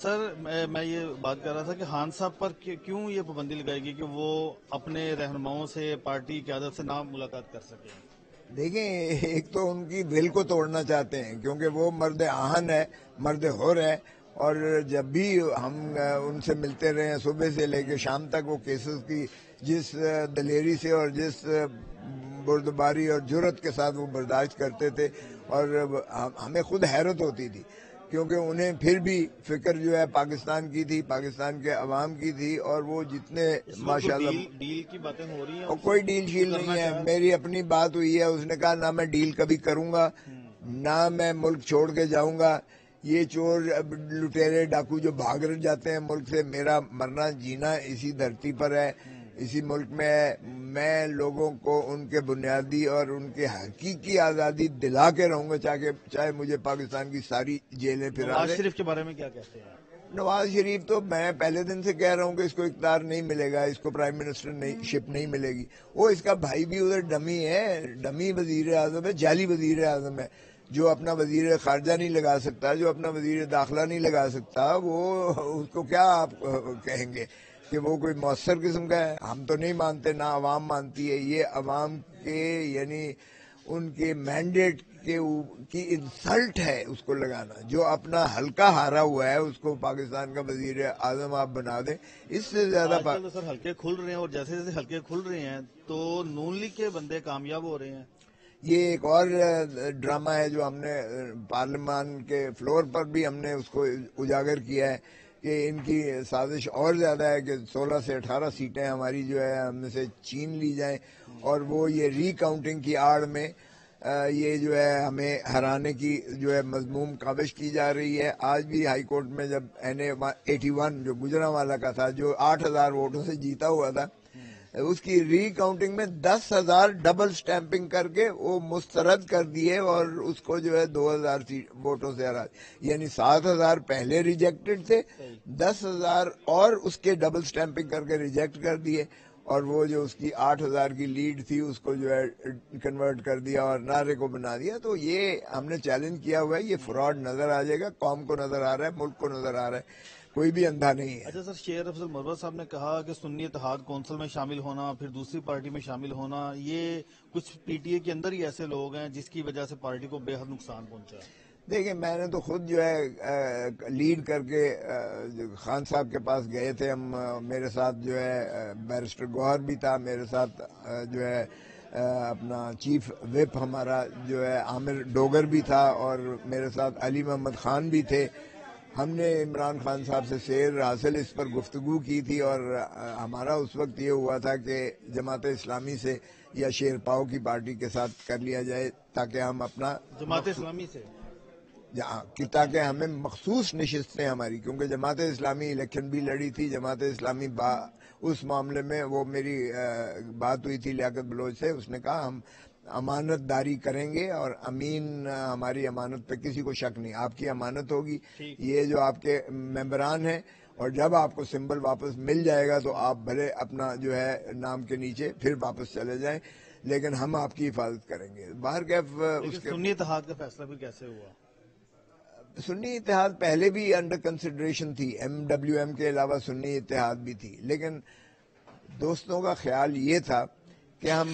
سر میں یہ بات کر رہا تھا کہ خان صاحب پر کیوں یہ پابندی لگائے گی کہ وہ اپنے رہنماؤں سے پارٹی قیادت سے نہ ملاقات کر سکیں؟ دیکھیں، ایک تو ان کی دل کو توڑنا چاہتے ہیں کیونکہ وہ مرد آہن ہے، مرد حر ہے، اور جب بھی ہم ان سے ملتے رہے ہیں صبح سے لے کے شام تک، وہ کیسز کی جس دلیری سے اور جس بردباری اور جرت کے ساتھ وہ برداشت کرتے تھے، اور ہمیں خود حیرت ہوتی تھی کیونکہ انہیں پھر بھی فکر جو ہے پاکستان کی تھی، پاکستان کے عوام کی تھی، اور وہ جتنے ماشاءاللہ ڈیل کی باتیں ہو رہی ہیں اور کوئی ڈیل شیل نہیں ہے. میری اپنی بات ہوئی ہے، اس نے کہا نہ میں ڈیل کبھی کروں گا، نہ میں ملک چھوڑ کے جاؤں گا. یہ چور لٹیرے ڈاکو جو بھاگ جاتے ہیں ملک سے، میرا مرنا جینا اسی دھرتی پر ہے، اسی ملک میں ہے. میں لوگوں کو ان کے بنیادی اور ان کے حقیقی آزادی دلا کے رہوں گا، چاہے مجھے پاکستان کی ساری جیلیں پھرا نواز دیں. شریف کے بارے میں کیا کہتے ہیں؟ نواز شریف تو میں پہلے دن سے کہہ رہا ہوں کہ اس کو اقتدار نہیں ملے گا، اس کو پرائم منسٹر شپ نہیں ملے گی. وہ اس کا بھائی بھی ادھر ڈمی ہے، ڈمی وزیر اعظم ہے، جعلی وزیر اعظم ہے، جو اپنا وزیر خارجہ نہیں لگا سکتا، جو اپنا وزیر داخلہ نہیں لگا سکتا. وہ اس کو کیا آپ کہیں گے کہ وہ کوئی مؤثر قسم کا ہے؟ ہم تو نہیں مانتے، نہ عوام مانتی ہے. یہ عوام کے یعنی ان کے مینڈیٹ کی انسلٹ ہے اس کو لگانا. جو اپنا حلقہ ہارا ہوا ہے اس کو پاکستان کا وزیر اعظم آپ بنا دیں، اس سے زیادہ آج کل تو سر حلقے کھل رہے ہیں، اور جیسے جیسے حلقے کھل رہے ہیں تو نون لیگ کے بندے کامیاب ہو رہے ہیں. یہ ایک اور ڈرامہ ہے جو ہم نے پارلیمان کے فلور پر بھی ہم نے اس کو اجاگر کیا ہے کہ ان کی سازش اور زیادہ ہے کہ 16 سے 18 سیٹیں ہماری جو ہے ہم سے چھین لی جائیں، اور وہ یہ ری کاؤنٹنگ کی آڑ میں یہ جو ہے ہمیں ہرانے کی جو ہے مذموم کاوش کی جا رہی ہے. آج بھی ہائی کورٹ میں جب NA81 جو گجرانوالہ کا تھا، جو 8000 ووٹوں سے جیتا ہوا تھا، اس کی ری کاؤنٹنگ میں 10,000 ڈبل سٹیمپنگ کر کے وہ مسترد کر دیے، اور اس کو جو ہے 2000 ووٹوں سے ہرا. یعنی 7,000 پہلے ریجیکٹڈ تھے، 10,000 اور اس کے ڈبل سٹیمپنگ کر کے ریجیکٹ کر دیے، اور وہ جو اس کی 8,000 کی لیڈ تھی اس کو جو ہے کنورٹ کر دیا اور نعرے کو بنا دیا. تو یہ ہم نے چیلنج کیا ہوا ہے. یہ فراڈ نظر آ جائے گا، قوم کو نظر آ رہا ہے، ملک کو نظر آ رہا ہے، کوئی بھی اندھا نہیں ہے. اچھا سر، شیر افضل مربت صاحب نے کہا کہ سنی اتحاد کونسل میں شامل ہونا، پھر دوسری پارٹی میں شامل ہونا، یہ کچھ پی ٹی اے کے اندر ہی ایسے لوگ ہیں جس کی وجہ سے پارٹی کو بے حد نقصان پہنچا ہے. دیکھیں، میں نے تو خود جو ہے لیڈ کر کے خان صاحب کے پاس گئے تھے ہم. میرے ساتھ جو ہے بیرسٹر گوہر بھی تھا، میرے ساتھ جو ہے اپنا چیف وپ ہمارا جو ہے عامر ڈوگر بھی تھا، اور میرے ساتھ علی محمد خان بھی تھے. ہم نے عمران خان صاحب سے سیر حاصل اس پر گفتگو کی تھی، اور ہمارا اس وقت یہ ہوا تھا کہ جماعت اسلامی سے یا شیر پاؤ کی پارٹی کے ساتھ کر لیا جائے تاکہ ہم اپنا جماعت اسلامی سے تاکہ ہمیں مخصوص نشستیں ہماری، کیونکہ جماعت اسلامی الیکشن بھی لڑی تھی. جماعت اسلامی اس معاملے میں وہ میری بات ہوئی تھی لیاقت بلوچ سے، اس نے کہا ہم امانت داری کریں گے، اور امین ہماری امانت پہ کسی کو شک نہیں. آپ کی امانت ہوگی، یہ جو آپ کے ممبران ہیں، اور جب آپ کو سمبل واپس مل جائے گا تو آپ بھلے اپنا جو ہے نام کے نیچے پھر واپس چلے جائیں، لیکن ہم آپ کی حفاظت کریں گے. باہر کیف اس کے سنی اتحاد کا فیصلہ بھی کیسے ہوا؟ سنی اتحاد پہلے بھی انڈر کنسیڈریشن تھی، MWM کے علاوہ سنی اتحاد بھی تھی، لیکن دوستوں کا خیال یہ تھا کہ ہم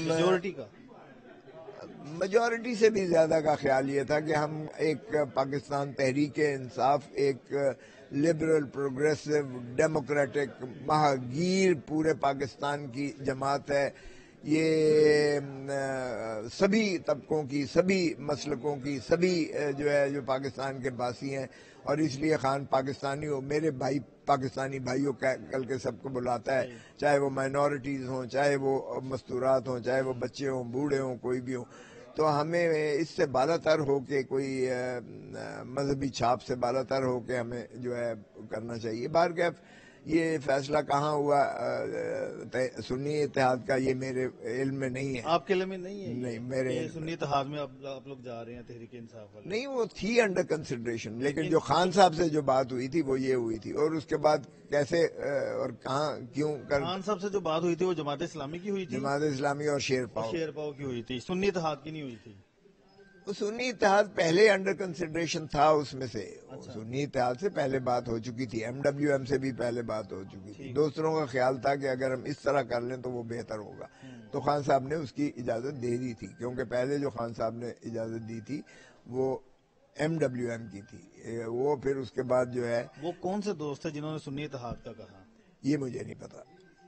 میجورٹی سے بھی زیادہ کا خیال یہ تھا کہ ہم ایک پاکستان تحریک انصاف، ایک لبرل پروگریسو ڈیموکریٹک مہاگیر پورے پاکستان کی جماعت ہے. یہ سبھی طبقوں کی، سبھی مسلکوں کی، سبھی جو ہے جو پاکستان کے باسی ہیں، اور اس لیے خان پاکستانی ہو. میرے بھائی پاکستانی بھائیوں کل کے سب کو بلاتا ہے، چاہے وہ مائنورٹیز ہوں، چاہے وہ مستورات ہوں، چاہے وہ بچے ہوں، بوڑھے ہوں، کوئی بھی ہوں. تو ہمیں اس سے بالا تر ہو کے، کوئی مذہبی چھاپ سے بالا تر ہو کے ہمیں جو ہے کرنا چاہیے. باہر کیف یہ فیصلہ کہاں ہوا سنی اتحاد کا، یہ میرے علم میں نہیں ہے. آپ کے علم میں نہیں ہے؟ نہیں، میرے علم سنی اتحاد میں آپ لوگ جا رہے ہیں تحریک انصاف والے؟ نہیں، وہ تھی انڈر کنسیڈریشن، لیکن جو خان صاحب سے جو بات ہوئی تھی وہ یہ ہوئی تھی. اور اس کے بعد کیسے اور کہاں کیوں خان صاحب سے جو بات ہوئی تھی وہ جماعت اسلامی کی ہوئی تھی، جماعت اسلامی اور شیر پاؤ کی ہوئی تھی، سنی اتحاد کی نہیں ہوئی تھی. سنی اتحاد پہلے انڈر کنسیڈریشن تھا، اس میں سے سنی اتحاد سے پہلے بات ہو چکی تھی، MWM سے بھی پہلے بات ہو چکی تھی. دوسروں کا خیال تھا کہ اگر ہم اس طرح کر لیں تو وہ بہتر ہوگا، تو خان صاحب نے اس کی اجازت دے دی تھی، کیونکہ پہلے جو خان صاحب نے اجازت دی تھی وہ MWM کی تھی. وہ پھر اس کے بعد جو ہے وہ کون سے دوست تھے جنہوں نے سنی اتحاد کا کہا؟ یہ مجھے نہیں پتا،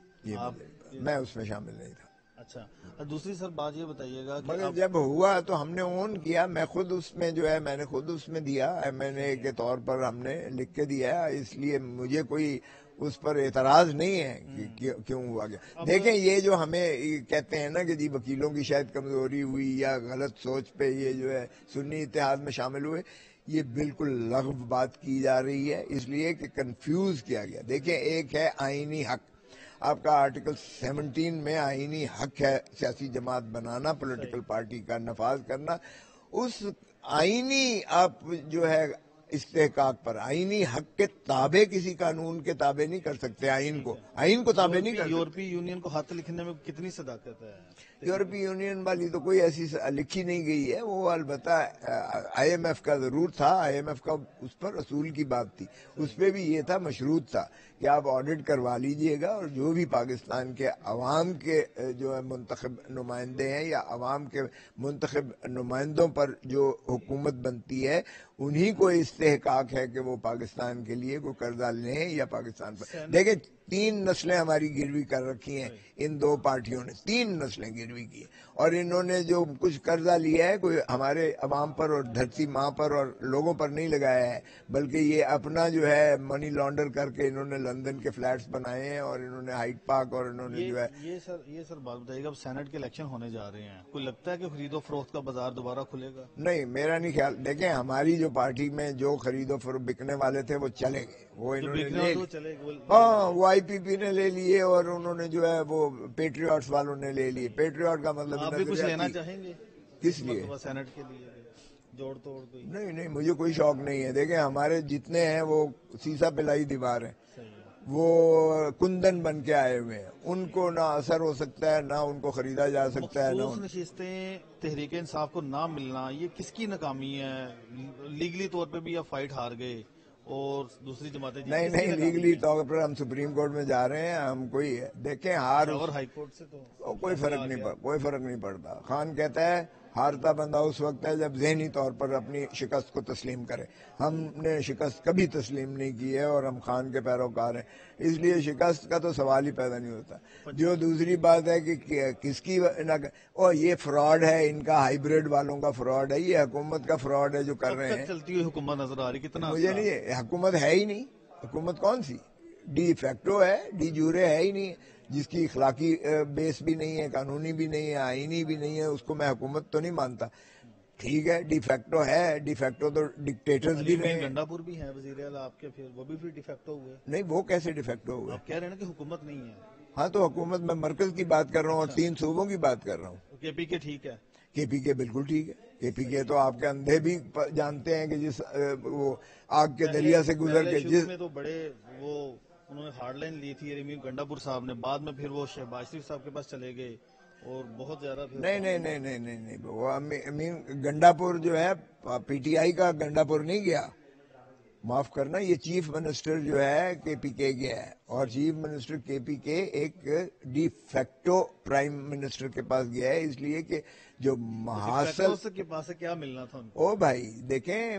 میں اس میں شامل نہیں تھا. اچھا، اور دوسری سر بات یہ بتائیے گا کہ مگر جب ہوا تو ہم نے اون کیا، میں خود اس میں جو ہے میں نے خود اس میں دیا MNA کے طور پر ہم نے لکھ کے دیا، اس لیے مجھے کوئی اس پر اعتراض نہیں ہے کہ کیوں ہوا گیا. دیکھیں یہ جو ہمیں کہتے ہیں نا کہ جی وکیلوں کی شاید کمزوری ہوئی یا غلط سوچ پہ یہ جو ہے سنی اتحاد میں شامل ہوئے، یہ بالکل لغو بات کی جا رہی ہے، اس لیے کہ کنفیوز کیا گیا. دیکھیں ایک ہے آئینی حق، آپ کا آرٹیکل 17 میں آئینی حق ہے سیاسی جماعت بنانا، پولیٹیکل پارٹی کا نفاذ کرنا. اس آئینی آپ جو ہے استحقاق پر آئینی حق کے تابع کسی قانون کے تابع نہیں کر سکتے. آئین کو تابع نہیں کر سکتے. یورپی یونین کو خط لکھنے میں کتنی صداقت ہے؟ یورپی یونین والی تو کوئی ایسی لکھی نہیں گئی ہے، وہ البتہ IMF کا ضرور تھا، IMF کا اس پر اصول کی بات تھی، اس پہ بھی یہ تھا، مشروط تھا کہ آپ آڈٹ کروا لیجئے گا اور جو بھی پاکستان کے عوام کے جو ہے منتخب نمائندے ہیں یا عوام کے منتخب نمائندوں پر جو حکومت بنتی ہے انہی کو استحقاق ہے کہ وہ پاکستان کے لیے کوئی قرضہ لیں یا پاکستان پر. دیکھیں 3 نسلیں ہماری گروی کر رکھی ہیں ان 2 پارٹیوں نے، 3 نسلیں گروی کی، اور انہوں نے جو کچھ قرضہ لیا ہے کوئی ہمارے عوام پر اور دھرتی ماں پر اور لوگوں پر نہیں لگایا ہے، بلکہ یہ اپنا جو ہے منی لانڈر کر کے انہوں نے لندن کے فلیٹس بنائے ہیں اور انہوں نے ہائیڈ پارک اور انہوں نے جو ہے یہ سر بات بتائیے گا، اب سینٹ کے الیکشن ہونے جا رہے ہیں، کوئی لگتا ہے کہ خرید و فروخت کا بازار دوبارہ کھلے گا؟ نہیں، میرا نہیں خیال. دیکھیں ہماری جو پارٹی میں جو خرید و فروخت بکنے والے تھے وہ چلے گئے، وہ انہوں نے لے وہ IPP نے لے لیے اور انہوں نے جو ہے وہ پیٹریاٹس والوں نے لے لیے. پیٹریاٹ کا مطلب آپ بھی کچھ لینا چاہیں گے کس لیے؟ سینٹ کے لیے جوڑ توڑ کوئی؟ نہیں، مجھے کوئی شوق نہیں ہے. دیکھیں ہمارے جتنے ہیں وہ سیسا پلائی دیوار ہیں، وہ کندن بن کے آئے ہوئے ہیں، ان کو نہ اثر ہو سکتا ہے نہ ان کو خریدا جا سکتا ہے. مخصوص نشستیں تحریک انصاف کو نہ ملنا یہ کس کی ناکامی ہے؟ لیگلی طور پہ بھی آپ فائٹ ہار گئے اور دوسری جماعتیں نہیں لیگلی طور پر ہم سپریم کورٹ میں جا رہے ہیں. ہم کوئی دیکھیں ہار اور ہائی کورٹ سے تو کوئی فرق نہیں پڑتا. خان کہتا ہے ہارتا بندہ اس وقت ہے جب ذہنی طور پر اپنی شکست کو تسلیم کرے. ہم نے شکست کبھی تسلیم نہیں کی ہے اور ہم خان کے پیروکار ہیں، اس لیے شکست کا تو سوال ہی پیدا نہیں ہوتا. جو دوسری بات ہے کہ کس کی یہ فراڈ ہے، ان کا ہائیبریڈ والوں کا فراڈ ہے، یہ حکومت کا فراڈ ہے جو کر رہے ہیں. چلتی ہوئی حکومت نظر آ رہی کتنا؟ مجھے نہیں، حکومت ہے ہی نہیں. حکومت کون سی؟ ڈی فیکٹو ہے، ڈی جورے ہے ہی نہیں، جس کی اخلاقی بیس بھی نہیں ہے، قانونی بھی نہیں ہے، آئینی بھی نہیں ہے، اس کو میں حکومت تو نہیں مانتا. ٹھیک ہے ڈی فیکٹو ہے، ڈی فیکٹو تو ڈکٹیٹرز بھی رہے ہیں. گنڈا پور بھی ہیں وزیر اعلیٰ آپ کے، پھر وہ بھی ڈی فیکٹو ہوئے. نہیں وہ کیسے ڈی فیکٹو ہوئے؟ آپ کہہ رہے ہیں کہ حکومت نہیں ہے. ہاں تو حکومت میں مرکز کی بات کر رہا ہوں اور 3 صوبوں کی بات کر رہا ہوں. KP کے ٹھیک ہے، KP بالکل ٹھیک ہے. KP تو آپ کے اندھے بھی جانتے ہیں کہ جس وہ آگ کے دریا سے گزر کے جس میں تو بڑے وہ انہوں نے ہارڈ لائن لی تھی امین گنڈا پور صاحب نے، بعد میں پھر وہ شہباز شریف صاحب کے پاس چلے گئے اور بہت زیادہ نہیں وہ امین گنڈا پور جو ہے PTI کا گنڈا پور نہیں گیا، معاف کرنا، یہ چیف منسٹر جو ہے KP گیا ہے اور چیف منسٹر KP ایک ڈی فیکٹو پرائم منسٹر کے پاس گیا ہے، اس لیے کہ جو محاصل کے پاس کیا ملنا تھا او بھائی دیکھیں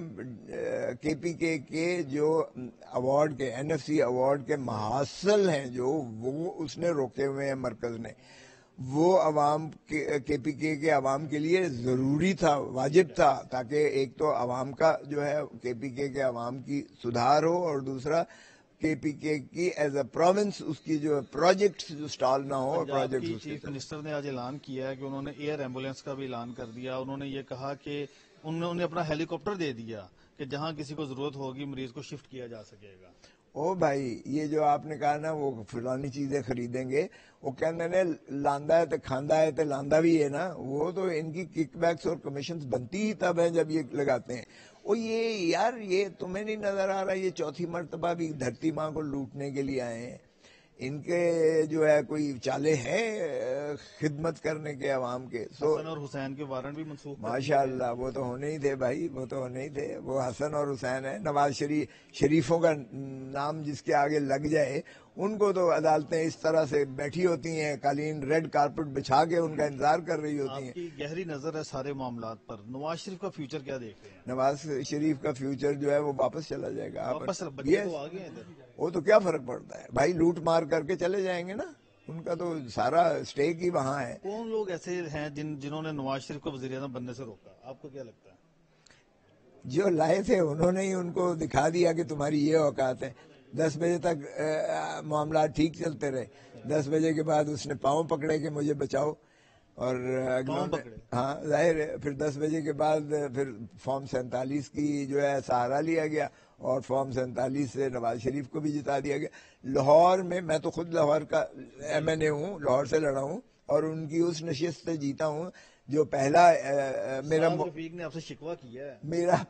KP کے جو ایوارڈ کے NFC ایوارڈ کے محاصل ہیں جو وہ اس نے روکے ہوئے ہیں مرکز نے، وہ عوام KP کے عوام کے لیے ضروری تھا، واجب تھا، تاکہ ایک تو عوام کا جو ہے KP کے عوام کی سدھار ہو اور دوسرا KP کی ایز اے پروونس اس کی جو پروجیکٹس جو سٹال نہ ہو. پروجیکٹ چیف منسٹر نے آج اعلان کیا ہے کہ انہوں نے ایئر ایمبولینس کا بھی اعلان کر دیا. انہوں نے یہ کہا کہ انہوں نے اپنا ہیلی کاپٹر دے دیا کہ جہاں کسی کو ضرورت ہوگی مریض کو شفٹ کیا جا سکے گا. او بھائی یہ جو آپ نے کہا نا وہ فلانی چیزیں خریدیں گے، وہ کہنے نے لاندا ہے تو کھاندا ہے تو لاندا بھی ہے نا، وہ تو ان کی کک بیکس اور کمیشنز بنتی ہی تب ہیں جب یہ لگاتے ہیں. وہ یہ یار یہ تمہیں نہیں نظر آ رہا یہ چوتھی مرتبہ بھی دھرتی ماں کو لوٹنے کے لیے آئے ہیں. ان کے جو ہے کوئی چالے ہیں خدمت کرنے کے عوام کے. سو حسن اور حسین کے وارنٹ بھی منسوخ کر ماشاء اللہ وہ تو ہونے ہی تھے بھائی, وہ تو ہونے ہی تھے. وہ حسن اور حسین ہیں. نواز شریفوں کا نام جس کے آگے لگ جائے ان کو تو عدالتیں اس طرح سے بیٹھی ہوتی ہیں, قالین ریڈ کارپٹ بچھا کے ان کا انتظار کر رہی ہوتی ہیں. آپ کی گہری نظر ہے سارے معاملات پر. نواز شریف کا فیوچر کیا دیکھ رہے ہیں؟ نواز شریف کا فیوچر جو ہے وہ واپس چلا جائے گا. واپس بچے تو آ گئے ہیں ادھر. وہ تو کیا فرق پڑتا ہے بھائی, لوٹ مار کر کے چلے جائیں گے نا. ان کا تو سارا اسٹیک ہی وہاں ہے. کون لوگ ایسے ہیں جنہوں نے نواز شریف کو وزیر اعظم بننے سے روکا؟ آپ کو کیا لگتا ہے؟ جو لائے تھے انہوں نے ہی ان کو دکھا دیا کہ تمہاری یہ اوقات ہے. 10 بجے تک معاملات ٹھیک چلتے رہے. 10 بجے کے بعد اس نے پاؤں پکڑے کہ مجھے بچاؤ, اور ہاں ظاہر ہے. پھر 10 بجے کے بعد پھر فارم 47 کی جو ہے سہارا لیا گیا, اور فارم 47 سے نواز شریف کو بھی جتا دیا گیا. لاہور میں تو خود لاہور کا MNA ہوں, لاہور سے لڑا ہوں, اور ان کی اس نشست سے جیتا ہوں جو پہلا رفیق نے آپ سے شکوہ کیا ہے.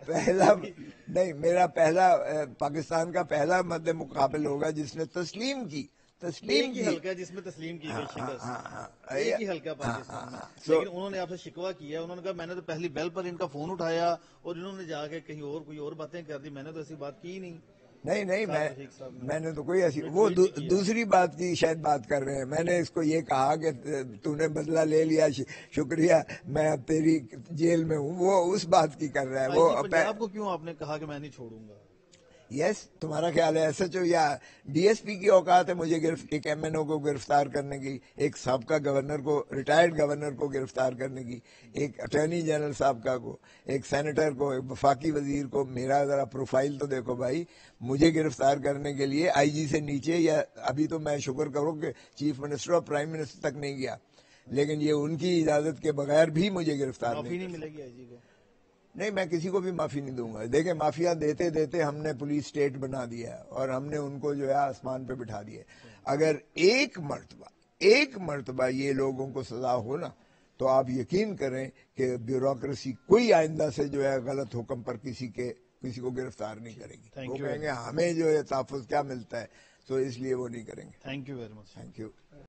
میرا پہلا پاکستان کا پہلا مد مقابل ہوگا جس نے تسلیم کی. ایک ہی حلقہ جس میں تسلیم کی گئی شکست, ایک ہی حلقہ پاکستان میں. لیکن انہوں نے آپ سے شکوہ کیا ہے. انہوں نے کہا میں نے تو پہلی بیل پر ان کا فون اٹھایا اور انہوں نے جا کے کہیں اور کوئی اور باتیں کر دی, میں نے تو ایسی بات کی نہیں. نہیں میں نے تو کوئی ایسی, وہ دوسری بات کی شاید بات کر رہے ہیں. میں نے اس کو یہ کہا کہ تو نے بدلہ لے لیا, شکریہ, میں اب تیری جیل میں ہوں. وہ اس بات کی کر رہا ہے. وہ پنجاب کو کیوں آپ نے کہا کہ میں نہیں چھوڑوں گا؟ یس, تمہارا خیال ہے SHO یا DSP کی اوقات ہے مجھے ایک MNO کو گرفتار کرنے کی, ایک سابقہ گورنر کو, ریٹائرڈ گورنر کو گرفتار کرنے کی, ایک اٹارنی جنرل سابقہ کو, ایک سینیٹر کو, ایک وفاقی وزیر کو. میرا ذرا پروفائل تو دیکھو بھائی. مجھے گرفتار کرنے کے لیے IG سے نیچے, یا ابھی تو میں شکر کروں کہ چیف منسٹر اور پرائم منسٹر تک نہیں گیا, لیکن یہ ان کی اجازت کے بغیر بھی مجھے گرفتار نہیں ملے گی IG کو. نہیں, میں کسی کو بھی معافی نہیں دوں گا. دیکھیں, مافیا دیتے دیتے ہم نے پولیس اسٹیٹ بنا دیا ہے, اور ہم نے ان کو جو ہے آسمان پہ بٹھا دیا. اگر ایک مرتبہ یہ لوگوں کو سزا ہو نا, تو آپ یقین کریں کہ بیوروکریسی کوئی آئندہ سے جو ہے غلط حکم پر کسی کو گرفتار نہیں کرے گی. وہ کہیں گے ہمیں جو ہے تحفظ کیا ملتا ہے, تو اس لیے وہ نہیں کریں گے. Thank you very much. Thank you.